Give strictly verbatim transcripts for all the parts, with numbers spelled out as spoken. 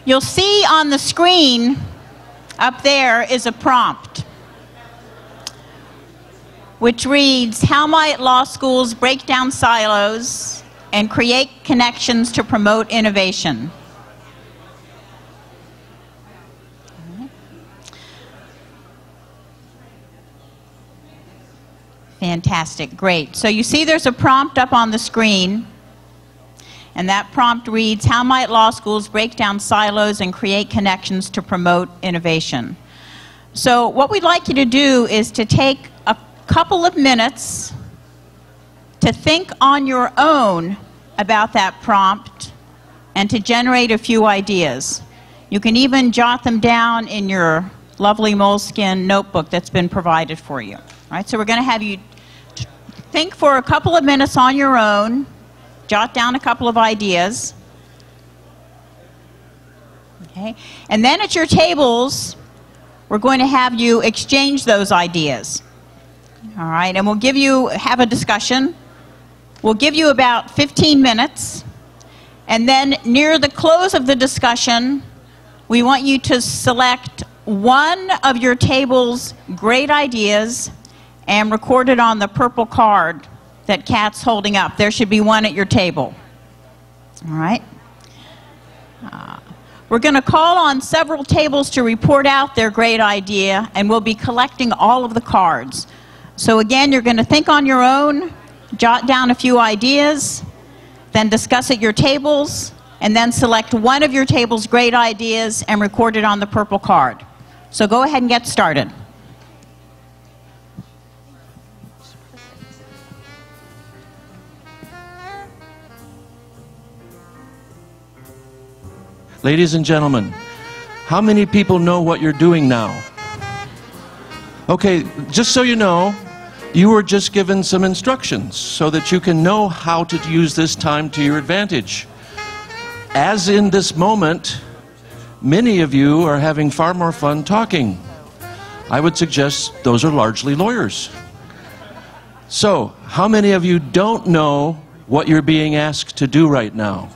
You'll see on the screen up there is a prompt which reads, how might law schools break down silos and create connections to promote innovation? Fantastic, great. So you see there's a prompt up on the screen, and that prompt reads, how might law schools break down silos and create connections to promote innovation? So what we'd like you to do is to take a couple of minutes to think on your own about that prompt and to generate a few ideas. You can even jot them down in your lovely moleskin notebook that's been provided for you. All right, so we're going to have you think for a couple of minutes on your own, jot down a couple of ideas. Okay, and then at your tables, we're going to have you exchange those ideas. All right, and we'll give you, have a discussion. We'll give you about fifteen minutes, and then near the close of the discussion, we want you to select one of your table's great ideas and record it on the purple card that Kat's holding up. There should be one at your table. All right? Uh, we're going to call on several tables to report out their great idea, and we'll be collecting all of the cards. So again, you're going to think on your own, jot down a few ideas, then discuss at your tables, and then select one of your table's great ideas and record it on the purple card. So go ahead and get started. Ladies and gentlemen, how many people know what you're doing now? Okay, just so you know, you were just given some instructions so that you can know how to use this time to your advantage. As in this moment, many of you are having far more fun talking. I would suggest those are largely lawyers. So, how many of you don't know what you're being asked to do right now?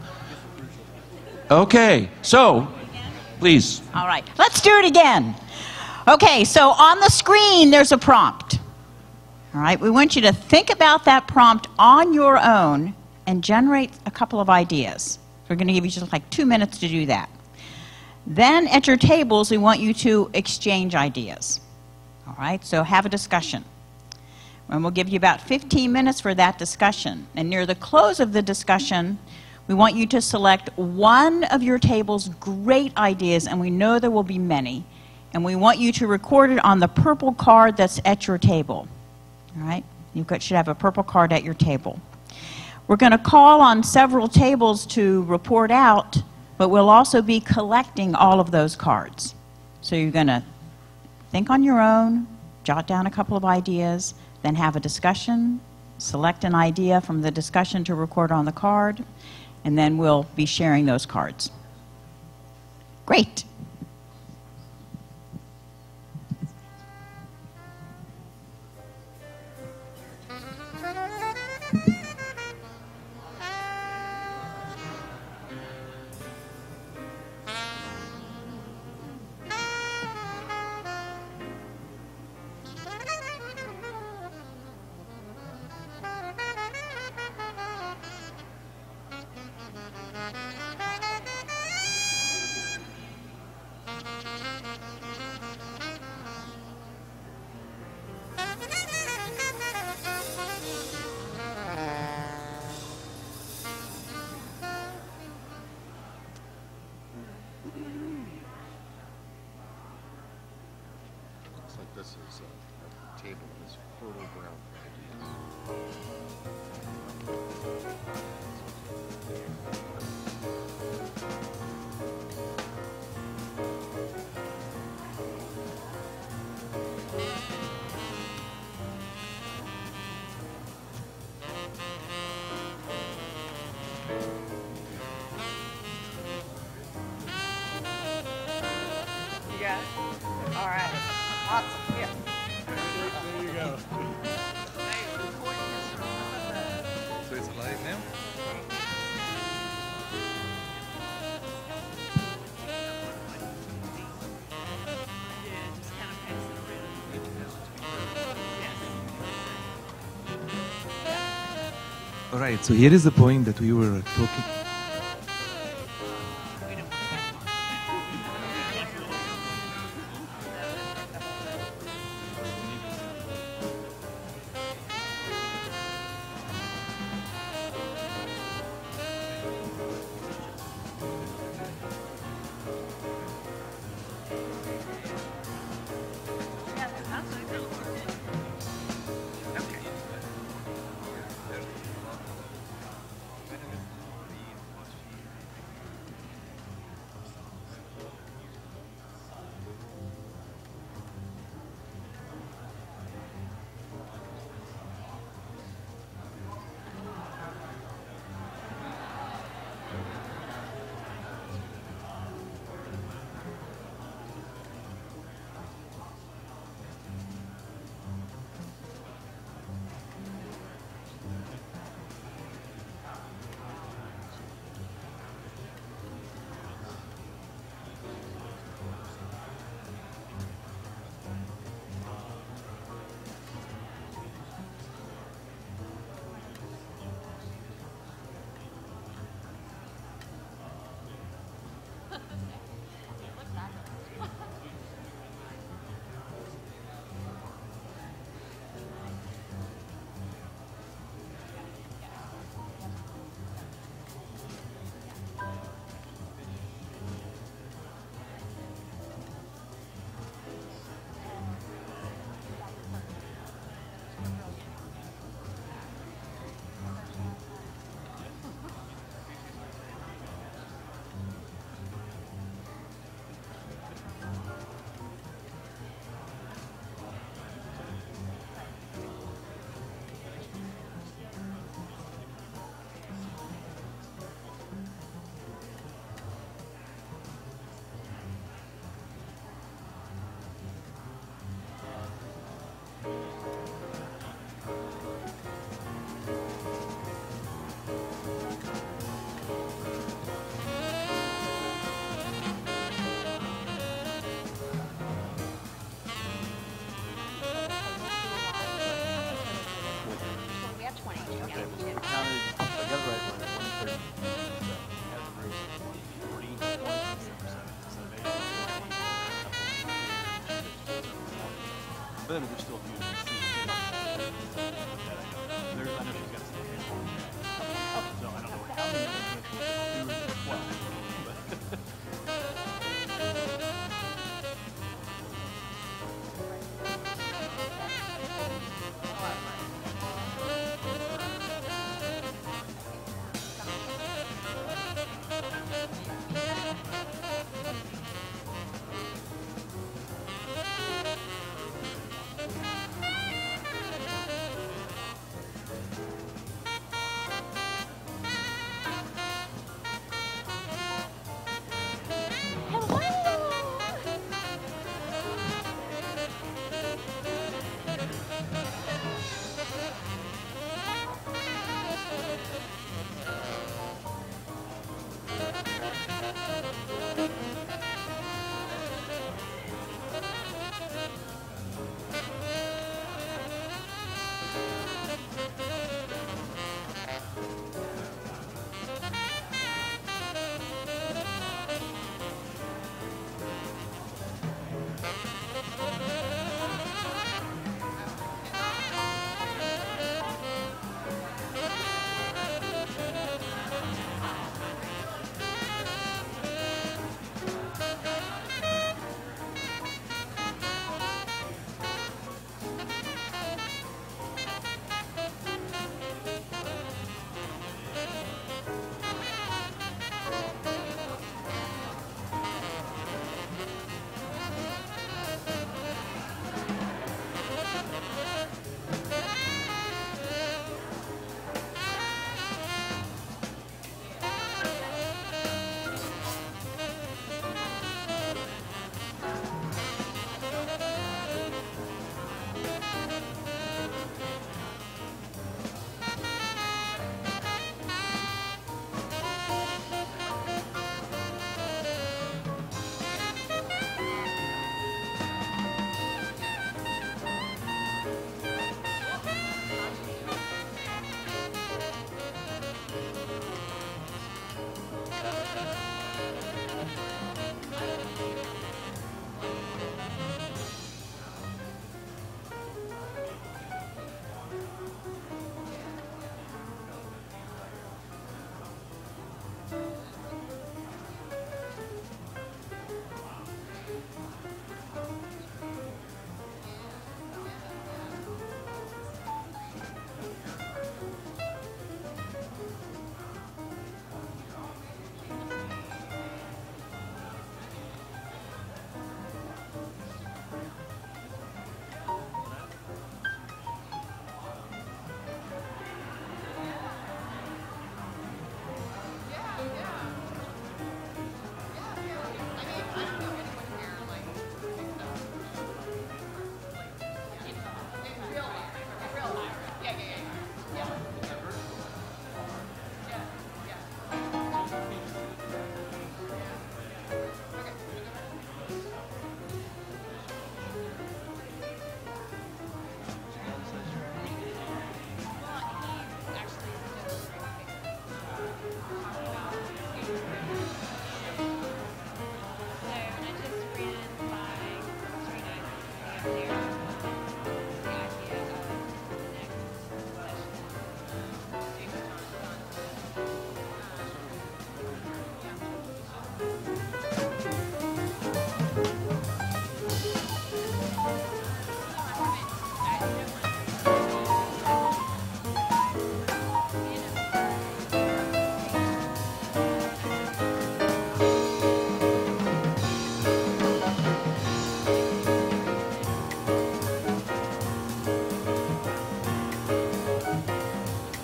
Okay, so, please. All right, let's do it again. Okay, so on the screen there's a prompt. All right, we want you to think about that prompt on your own and generate a couple of ideas. We're going to give you just like two minutes to do that. Then at your tables, we want you to exchange ideas. All right, so have a discussion. And we'll give you about fifteen minutes for that discussion. And near the close of the discussion, we want you to select one of your table's great ideas, and we know there will be many. And we want you to record it on the purple card that's at your table. All right, you should have a purple card at your table. We're going to call on several tables to report out, but we'll also be collecting all of those cards. So you're going to think on your own, jot down a couple of ideas, then have a discussion, select an idea from the discussion to record on the card, and then we'll be sharing those cards. Great. This is a table that's fertile ground for You got it? All right. Awesome. Here. There you go. All right, so here is the point that we were talking. But then we're still using C. There's, I know she's got some hands on that. So I don't know how many individuals do as well. But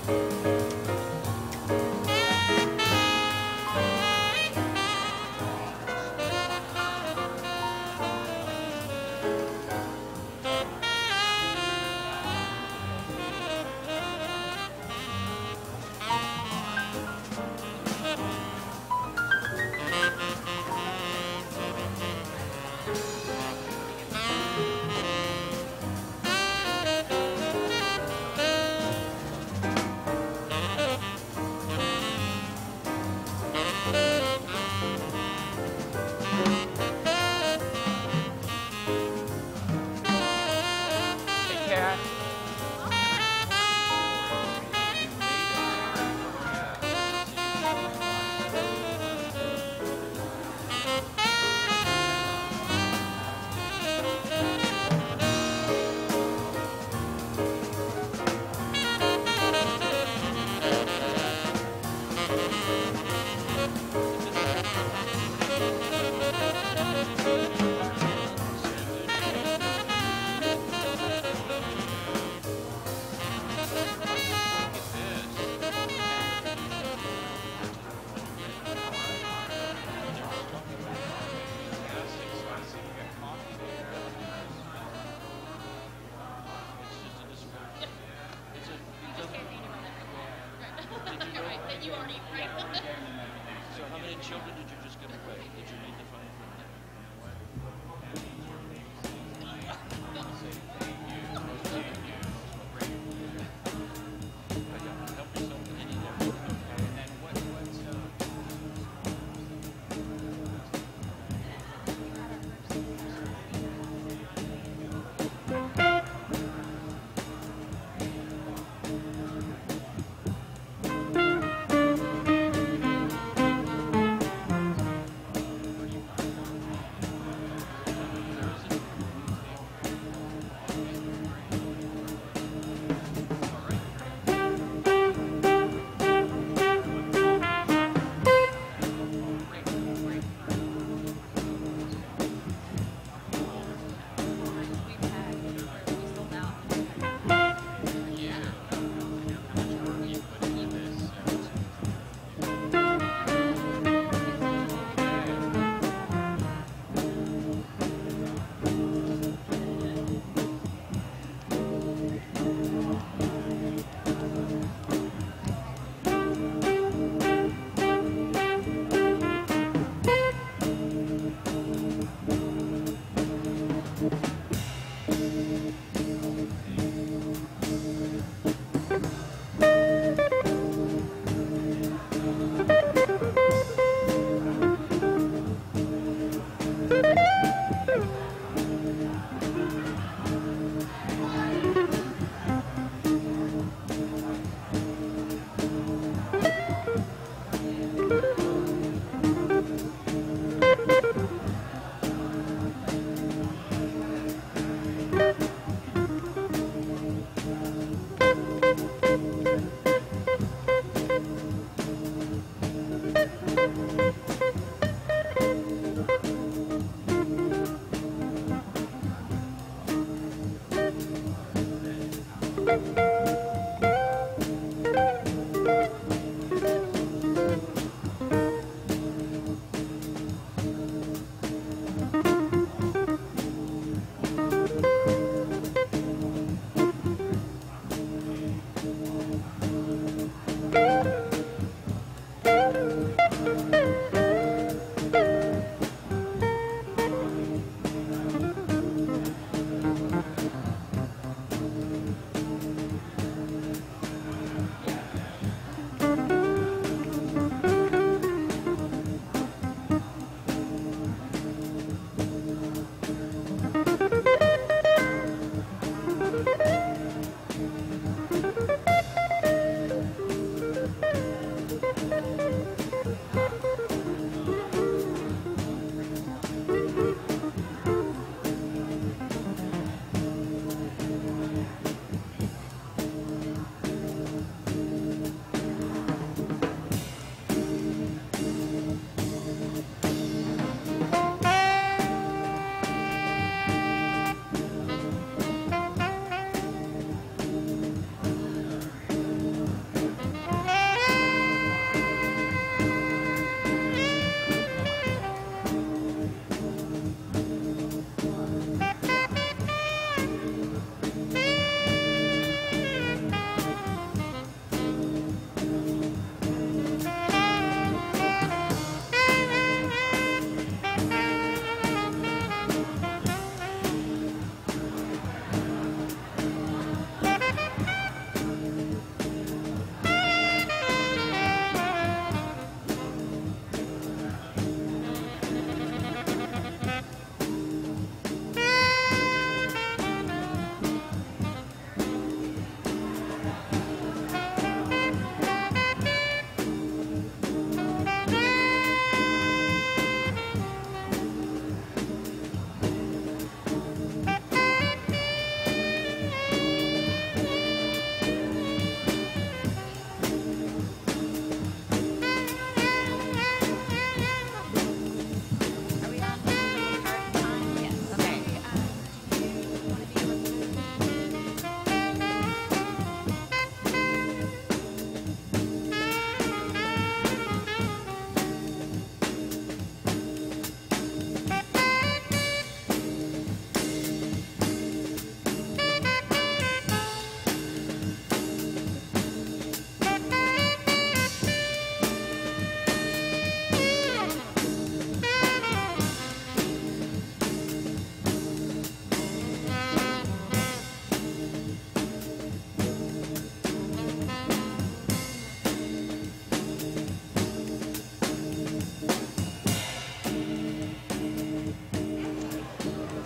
Thank you.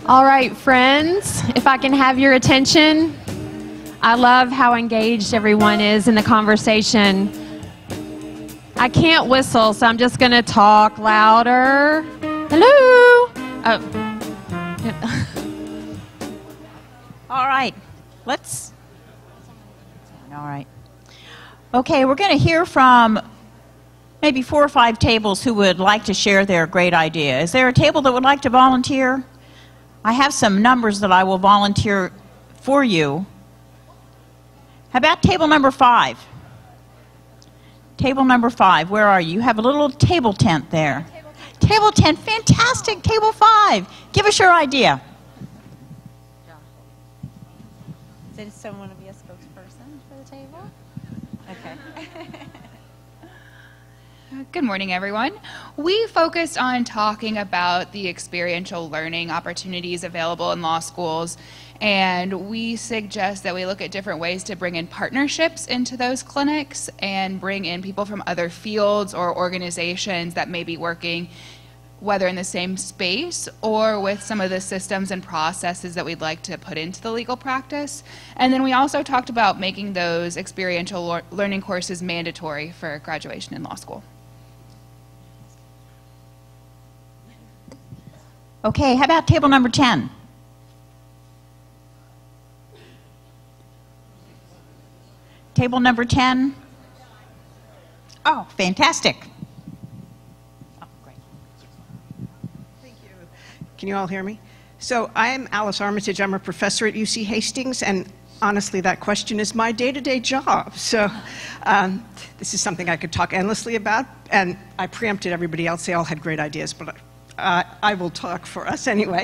All right, friends, if I can have your attention. I love how engaged everyone is in the conversation. I can't whistle, so I'm just going to talk louder. Hello? Oh. All right, let's, all right. Okay, we're going to hear from maybe four or five tables who would like to share their great idea. Is there a table that would like to volunteer? I have some numbers that I will volunteer for you. How about table number five? Table number five, where are you? You have a little table tent there. Table tent, fantastic, table five. Give us your idea. Did someone want to be a spokesperson for the table? Okay. Good morning, everyone. We focused on talking about the experiential learning opportunities available in law schools, and we suggest that we look at different ways to bring in partnerships into those clinics and bring in people from other fields or organizations that may be working whether in the same space or with some of the systems and processes that we'd like to put into the legal practice. And then we also talked about making those experiential learning courses mandatory for graduation in law school. Okay, how about table number ten? Table number ten? Oh, fantastic. Oh, great. Thank you. Can you all hear me? So I'm Alice Armitage. I'm a professor at U C Hastings, and honestly, that question is my day-to-day job. So um, this is something I could talk endlessly about, and I preempted everybody else. They all had great ideas, but uh, I will talk for us anyway.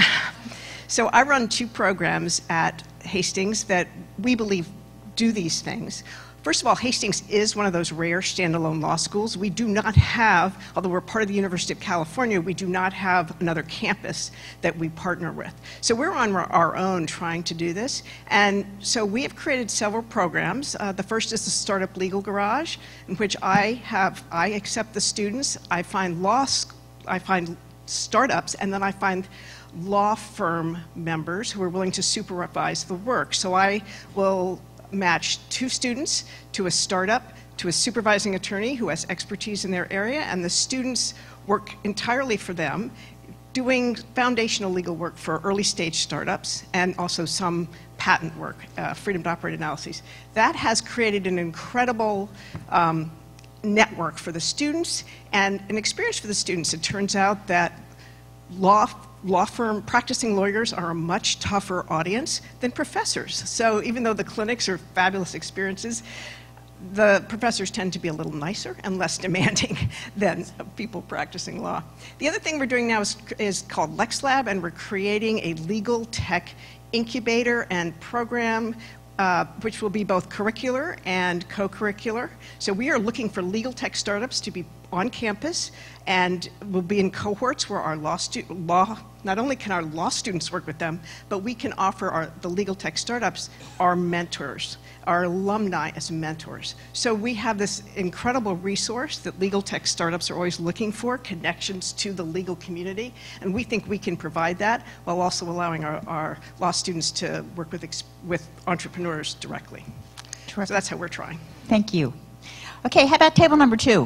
So I run two programs at Hastings that we believe do these things. First of all, Hastings is one of those rare standalone law schools. We do not have, although we're part of the University of California, we do not have another campus that we partner with. So we're on our own trying to do this. And so we have created several programs. Uh, the first is the Startup Legal Garage, in which I have, I accept the students, I find law, I find startups, and then I find law firm members who are willing to supervise the work. So I will match two students to a startup, to a supervising attorney who has expertise in their area, and the students work entirely for them, doing foundational legal work for early stage startups and also some patent work, uh, freedom to operate analyses. That has created an incredible um, network for the students and an experience for the students. It turns out that law Law firm practicing lawyers are a much tougher audience than professors. So even though the clinics are fabulous experiences, the professors tend to be a little nicer and less demanding than people practicing law. The other thing we're doing now is, is called LexLab, and we're creating a legal tech incubator and program Uh, which will be both curricular and co-curricular. So we are looking for legal tech startups to be on campus, and will be in cohorts where our law, stu law not only can our law students work with them, but we can offer our, the legal tech startups our mentors, our alumni as mentors. So we have this incredible resource that legal tech startups are always looking for, connections to the legal community, and we think we can provide that while also allowing our, our law students to work with, ex with entrepreneurs directly. Terrific. So that's how we're trying. Thank you. Okay, how about table number two?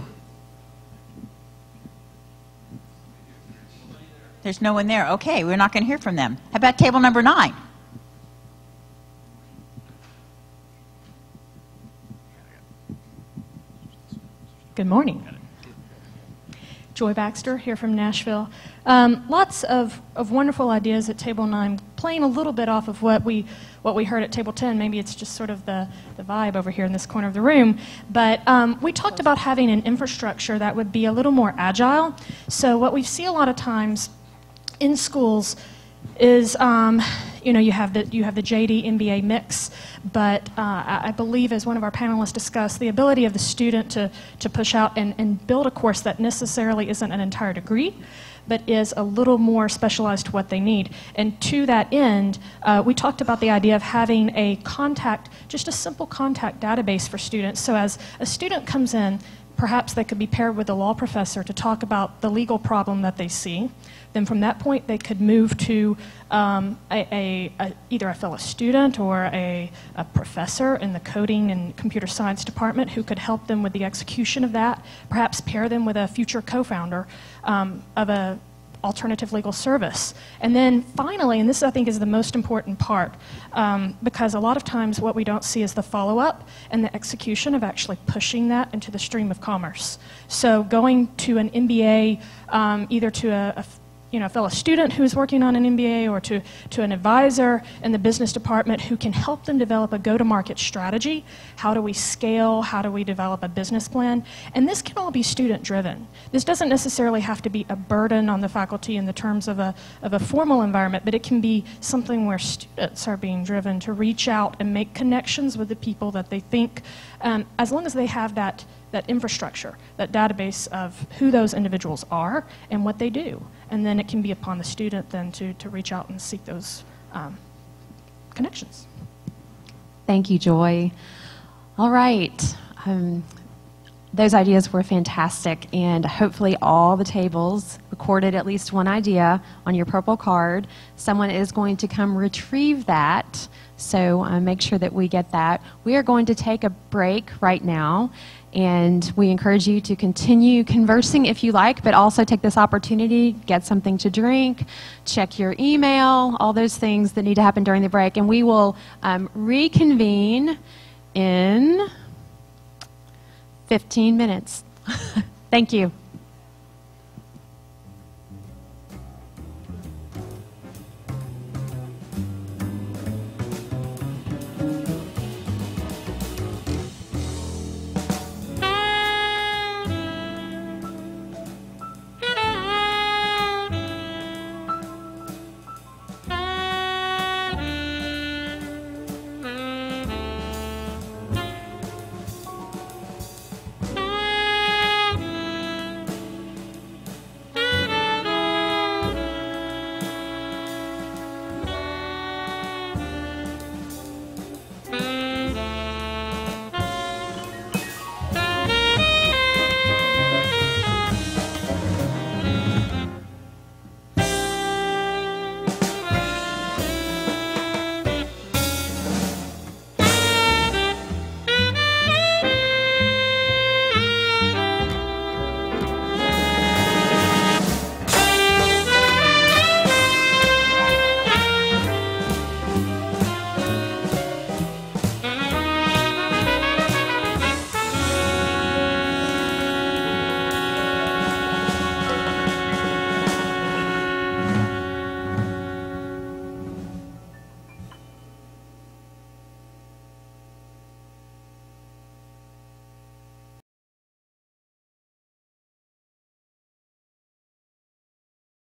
There's no one there. Okay, we're not going to hear from them. How about table number nine? Good morning. Joy Baxter here from Nashville. Um, lots of, of wonderful ideas at table nine, playing a little bit off of what we what we heard at table ten. Maybe it's just sort of the, the vibe over here in this corner of the room. But um, we talked about having an infrastructure that would be a little more agile. So what we see a lot of times in schools is, um, you know, you have the you have the J D M B A mix, but uh, I believe, as one of our panelists discussed, the ability of the student to to push out and, and build a course that necessarily isn't an entire degree, but is a little more specialized to what they need. And to that end, uh, we talked about the idea of having a contact, just a simple contact database for students. So as a student comes in, perhaps they could be paired with a law professor to talk about the legal problem that they see. Then from that point, they could move to um, a, a, a, either a fellow student or a, a professor in the coding and computer science department who could help them with the execution of that, perhaps pair them with a future co-founder um, of a alternative legal service. And then finally, and this I think is the most important part, um, because a lot of times what we don't see is the follow-up and the execution of actually pushing that into the stream of commerce. So going to an M B A, um, either to a, a you know, a fellow student who's working on an M B A or to, to an advisor in the business department who can help them develop a go-to-market strategy. How do we scale? How do we develop a business plan? And this can all be student-driven. This doesn't necessarily have to be a burden on the faculty in the terms of a, of a formal environment, but it can be something where students are being driven to reach out and make connections with the people that they think, um, as long as they have that that infrastructure, that database of who those individuals are and what they do. And then it can be upon the student then to, to reach out and seek those um, connections. Thank you, Joy. All right. Um, those ideas were fantastic, and hopefully all the tables recorded at least one idea on your purple card. Someone is going to come retrieve that, so uh, make sure that we get that. We are going to take a break right now, and we encourage you to continue conversing if you like, but also take this opportunity, get something to drink, check your email, all those things that need to happen during the break, and we will um, reconvene in fifteen minutes. Thank you.